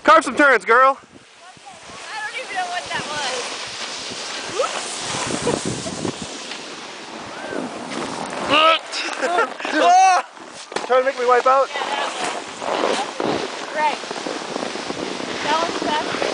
Carve some turns, girl. I don't even know what that was. Trying to make me wipe out? Yeah, that was. Right. That one's best.